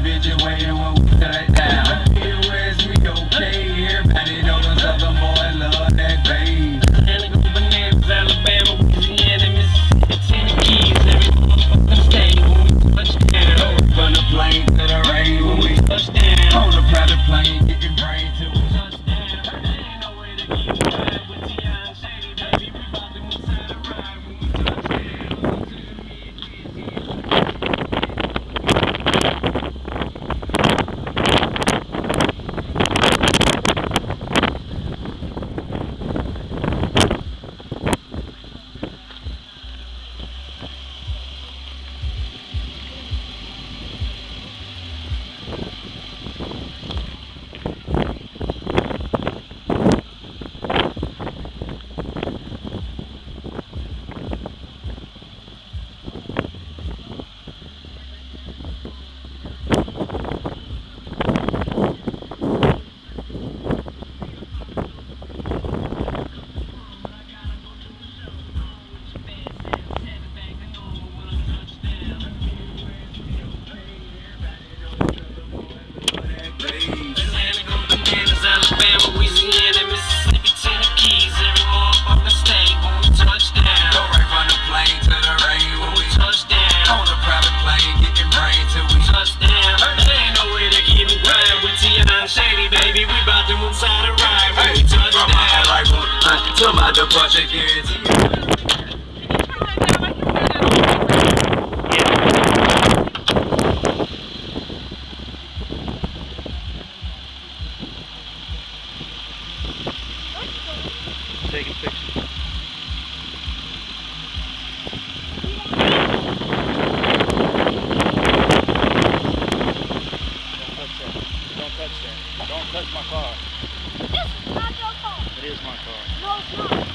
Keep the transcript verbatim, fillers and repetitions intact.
bitch away and when we shut it down. Midwest, we okay. Everybody knows us other boys love that bass. Go bananas, Alabama, Louisiana, Mississippi, Tennessee, every motherfucking state when we touch down. From the plane to the rain when we touch down. On the private plane, getting brain till we touch down. There ain't no way to keep quiet with T I and Shady, baby. We bout to move side of ride when we touch down. Alabama, Louisiana, Mississippi, Tennessee, every motherfucking state when we touch down. Go right from the plane to the rain when we touch down. On the private plane, getting brain till we touch down. There ain't no way to keep it quiet with T I and Shady, baby. We bout to move side of ride when we touch down. From my life to my departure, guarantee. Taking pictures. Don't touch that. Don't touch that. Don't touch my car. This is not your car. It is my car. No, it's not.